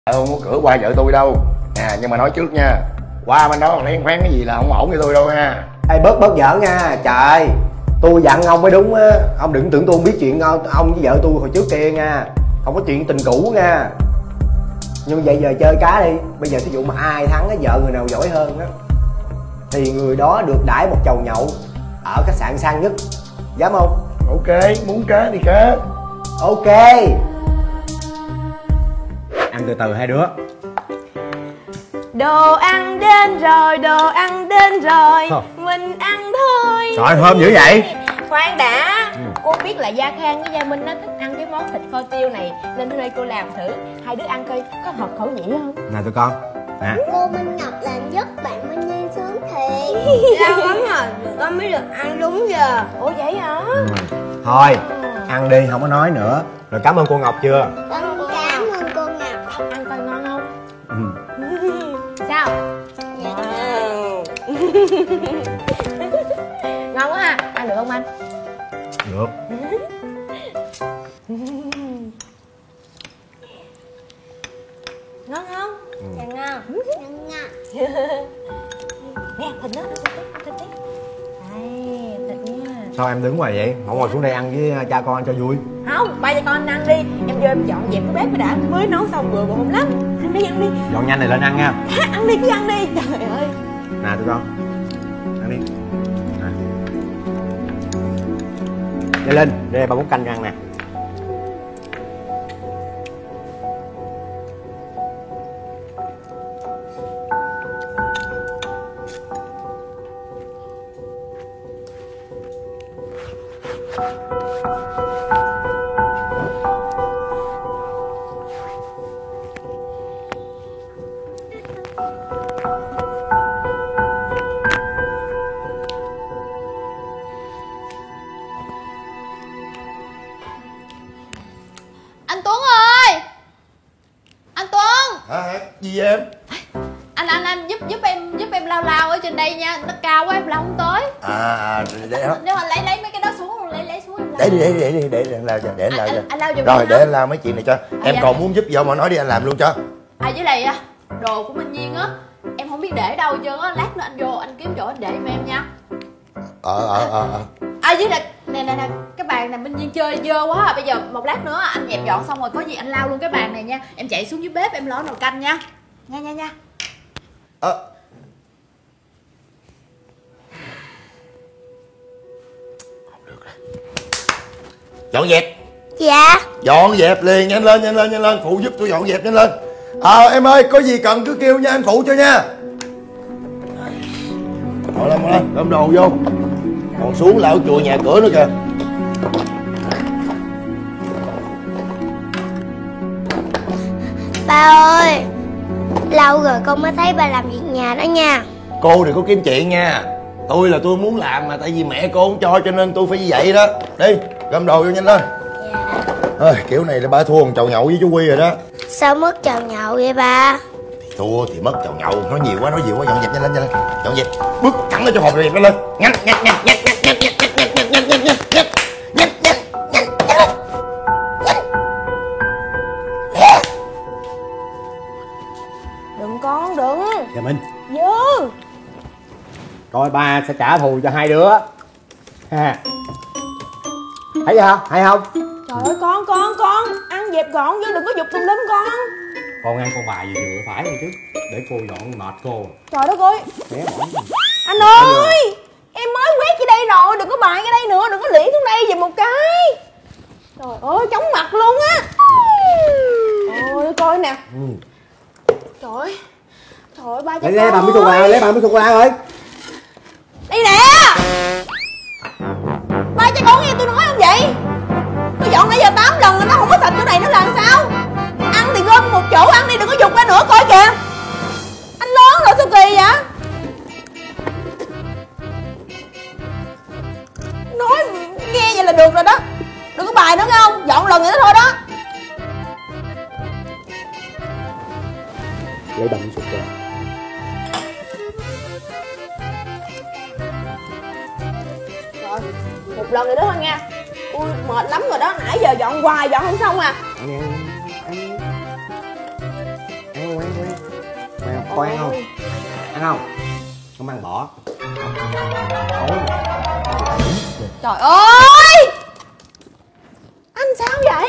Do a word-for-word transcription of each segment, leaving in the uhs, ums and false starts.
Không có cửa qua vợ tôi đâu à, nhưng mà nói trước nha, qua bên đó còn lén phén cái gì là không ổn với tôi đâu nha. Ê bớt bớt giỡn nha. Trời, tôi dặn ông mới đúng á. Ông đừng tưởng tôi không biết chuyện ông, ông với vợ tôi hồi trước kia nha. Không có chuyện tình cũ nha. Nhưng mà vậy giờ chơi cá đi. Bây giờ thí dụ mà ai thắng á, vợ người nào giỏi hơn á thì người đó được đãi một chầu nhậu ở khách sạn sang nhất. Dám không? Ok, muốn cá thì cá. Ok. Ăn từ từ hai đứa. Đồ ăn đến rồi, đồ ăn đến rồi. Hả? Mình ăn thôi. Trời thơm dữ vậy. Khoan đã. ừ. Cô biết là Gia Khang với Gia Minh nó thích ăn cái món thịt kho tiêu này, nên hôm nay cô làm thử. Hai đứa ăn coi có hợp khẩu vị không? Nè tụi con nè. Cô Minh Ngọc làm giúp bạn Minh Nhiên sướng thiệt. Lâu lắm rồi tụi con mới được ăn đúng giờ. Ủa vậy hả? ừ. Thôi ăn đi, không có nói nữa. Rồi cảm ơn cô Ngọc chưa? Con cảm ơn cô Ngọc. Ăn coi ngon không? ừ. Sao? Dạ. Ngon quá ha. Ăn được không anh? Được. Ngon không? ừ. Dạ ngon. Ngon ngon. Nè thịt đó, thịt thịt thịt. Đây, thịt nha. Sao em đứng ngoài vậy? Không ngồi xuống đây ăn với cha con ăn cho vui. Không, ba cho con ăn đi. Em vô em dọn dẹp cái bếp cái đã. Mới nấu xong vừa bụng lắm. Ăn đi, ăn đi. Dọn nhanh này lên ăn nha. À, ăn đi, cứ ăn đi. Trời ơi. Nè tụi con ăn đi. Nè. Để lên, để ba muốn canh cho ăn nè. Anh Tuấn ơi! Anh Tuấn! Hả? Gì em? Anh anh anh giúp giúp em giúp em lao lao ở trên đây nha, nó cao quá em lao không tới. À để hả? Nếu mà lấy lấy mấy cái đó xuống, lấy lấy xuống em lao. Để đi để đi để đi để để anh lao cho, để anh lao cho. Anh, anh lao giùm Rồi em để không? anh lao mấy chuyện này cho. Em dạ. còn muốn giúp gì không mà nói đi anh làm luôn cho. À với lại đồ của Minh Nhiên á, em không biết để đâu chứ á, lát nữa anh vô anh kiếm chỗ anh để giùm em nha. Ờ ờ ờ ờ. À với lại nè nè nè, cái bàn này Minh Nhiên chơi dơ quá à. Bây giờ một lát nữa anh dẹp dọn xong rồi có gì anh lao luôn cái bàn này nha. Em chạy xuống dưới bếp em lo nồi canh nha. Nha nha nha. Ờ. Không được rồi. Dọn dẹp. Dạ. Dọn dẹp liền, nhanh lên nhanh lên nhanh lên, phụ giúp tôi dọn dẹp nhanh lên. Ờ à, em ơi, có gì cần cứ kêu nha, anh phụ cho nha. Ngồi lên ngồi lên, đâm đồ vô. Còn xuống lau chùi nhà cửa nữa kìa. Ba ơi, lâu rồi con mới thấy ba làm việc nhà đó nha. Cô đừng có kiếm chuyện nha. Tôi là tôi muốn làm mà tại vì mẹ cô không cho cho nên tôi phải như vậy đó. Đi, gom đồ vô nhanh lên. Dạ. Ơi, kiểu này là ba thua một chầu nhậu với chú Quy rồi đó. Sao mất chầu nhậu vậy ba? Thì thua thì mất chầu nhậu, nói nhiều quá nói nhiều quá, dọn dẹp nhanh lên nhanh lên. Dọn dẹp, bước thẳng lên cho hộp rồi dẹp nó lên. Nhanh nhanh nhanh nhanh nhanh nhanh nhanh nhanh nhanh nhanh nhanh nhanh nhanh nhanh nhanh nhanh nhanh. Đừng con, đừng. Dạ Minh. Dơ. Coi ba sẽ trả thù cho hai đứa ha. Thấy chưa? Hay không? Trời ơi con, con, con. Ăn dẹp gọn chứ đừng có giục tùm lum con. Con ăn con bà gì vừa phải luôn chứ. Để cô dọn mệt cô. Trời đất ơi. Bé mỏi. Anh ơi, em mới quét cái đây rồi, đừng có bài cái đây nữa, đừng có liễn xuống đây giùm một cái. Trời ơi, chóng mặt luôn á. Trời ơi, coi nè. Ừ. Trời ơi. Trời ơi, ba cho Lấy lấy bà miếng sô cô la, lấy bà miếng sô cô la ơi. Đi nè. Ba cho con nghe tôi nói không vậy? Tôi dọn nãy giờ tám lần rồi nó không có sạch chỗ này nó làm sao? Ăn thì gom một chỗ ăn đi, đừng có dục ra nữa coi kìa. Anh lớn rồi sao kỳ vậy? Nói nghe vậy là được rồi đó. Đừng có bài nữa nghe không? Dọn lần vậy đó thôi đó. Lấy bà miếng sô cô la. Rồi, một lần rồi đó thôi nha. Ui mệt lắm rồi đó, nãy giờ dọn hoài dọn không xong à. Ăn, ăn, ăn. Con ăn không? Ăn không? Không ăn bỏ. Trời ơi, anh sao vậy?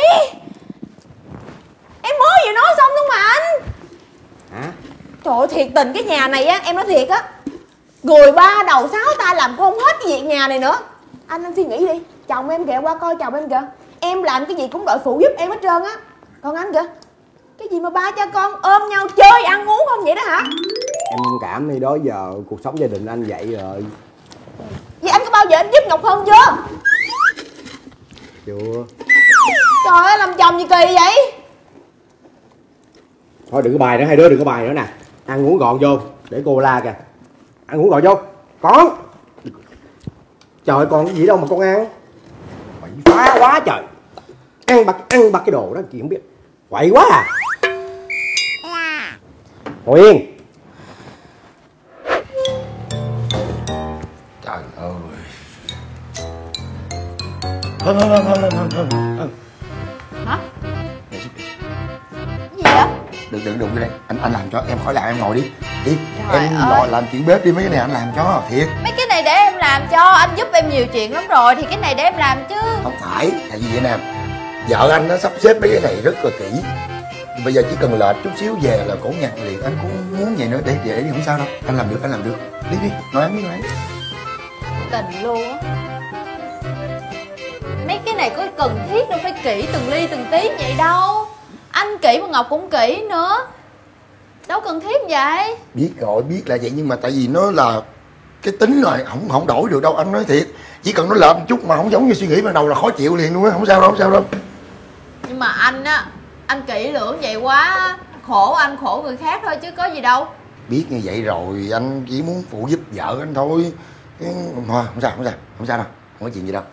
Em mới vừa nói xong thôi mà anh. Hả? Trời ơi, thiệt tình cái nhà này á, em nói thiệt á, người ba đầu sáu tay làm không hết cái việc nhà này nữa. Anh anh suy nghĩ đi, chồng em kìa, qua coi chồng em kìa, em làm cái gì cũng đòi phụ giúp em hết trơn á. Còn anh kìa, cái gì mà ba cha con ôm nhau chơi ăn uống không vậy đó hả? Em thông cảm đi, đó giờ cuộc sống gia đình anh vậy rồi. Vậy anh có bao giờ anh giúp Ngọc Hân chưa? Chưa. Trời ơi, làm chồng gì kỳ vậy? Thôi đừng có bài nữa, hai đứa đừng có bài nữa nè. Ăn uống gọn vô, để cô la kìa. Ăn uống gọn vô. Con. Trời ơi, con cái gì đâu mà con ăn. Quậy phá quá trời. Ăn bạc, ăn bạc cái đồ đó chị không biết. Quậy quá à. Ngồi yên. Trời ơi. Hân hân hân hân hân hân hân. Hả? Để giúp đi. Cái gì vậy? Đừng đừng đụng vô đây. Anh anh làm cho em khỏi làm, em ngồi đi. Đi. Trời Em ơi. lo làm chuyện bếp đi, mấy cái này anh làm cho thiệt. Mấy cái này để em làm cho, anh giúp em nhiều chuyện lắm rồi, thì cái này để em làm chứ. Không phải, tại vì vậy nè, vợ anh nó sắp xếp mấy cái này rất là kỹ. Bây giờ chỉ cần lệch chút xíu về là cổ nhặt liền. Anh cũng muốn vậy nữa, để để đi không sao đâu. Anh làm được, anh làm được. Đi đi, nói ăn đi, nói ăn. Tình luôn á. Mấy cái này có cần thiết đâu phải kỹ từng ly từng tí vậy đâu. Anh kỹ mà Ngọc cũng kỹ nữa. Đâu cần thiết vậy. Biết rồi, biết là vậy, nhưng mà tại vì nó là cái tính rồi, không không đổi được đâu. Anh nói thiệt, chỉ cần nó lệch một chút mà không giống như suy nghĩ ban đầu là khó chịu liền luôn á. Không sao đâu, không sao đâu. Nhưng mà anh á, anh kỹ lưỡng vậy quá, khổ anh khổ người khác thôi chứ có gì đâu. Biết như vậy rồi, anh chỉ muốn phụ giúp vợ anh thôi. Thôi, không sao, không sao, không sao đâu, không có chuyện gì đâu.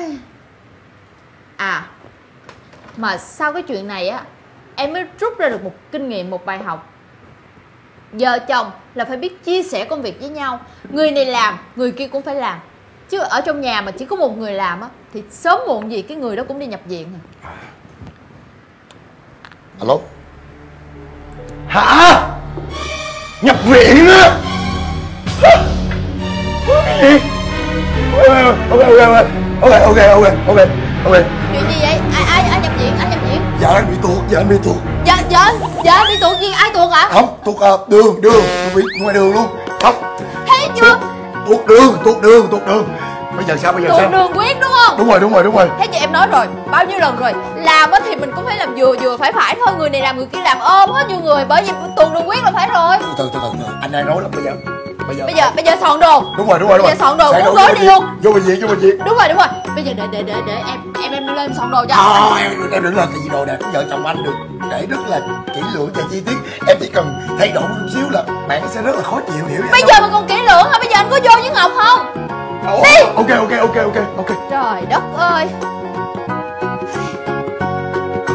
À, mà sau cái chuyện này á, em mới rút ra được một kinh nghiệm, một bài học. Vợ chồng là phải biết chia sẻ công việc với nhau. Người này làm, người kia cũng phải làm. Chứ ở trong nhà mà chỉ có một người làm á, thì sớm muộn gì cái người đó cũng đi nhập viện à. Alo. Hả? Nhập viện á? Ok ok ok ok ok ok ok ok. Chuyện gì vậy? Ai ai ai nhập viện? Ai nhập viện? Vợ anh bị tuột, vợ anh bị tuột. Dạ dạ dạ đi tuột gì? Ai tuột hả? Không, tuột uh, đường đường, bị ngoài đường luôn. Không. Thấy chưa? Tuột đường, tuột đường, tuột đường. Bây giờ sao, bây giờ Tuột sao? đường huyết đúng không? Đúng rồi, đúng rồi, đúng rồi. Thế chị em nói rồi, bao nhiêu lần rồi, làm á thì mình cũng phải làm vừa vừa phải phải thôi. Người này làm người kia làm, ôm hết vô người. Bởi vì tuột đường huyết là phải rồi. Từ từ từ từ, anh đang nói là bây giờ bây giờ Bây giờ bây giờ soạn đồ. đúng rồi, đúng rồi, đúng Bây rồi. giờ soạn đồ, Soạn muốn vô đối bệnh đi viện, luôn. vô bệnh viện, vô bệnh viện. Đúng rồi đúng rồi. Bây giờ để để để để em em em lên soạn đồ cho. À, em em đừng làm gì đồ đẹp vợ chồng anh được, để rất là kỹ lưỡng và chi tiết. Em chỉ cần thay đổi một chút xíu là bạn sẽ rất là khó chịu, hiểu vậy Bây không? giờ mà còn kỹ lưỡng hả? Bây giờ anh có vô với Ngọc không? Ồ, đi. ok ok ok ok ok. Trời đất ơi.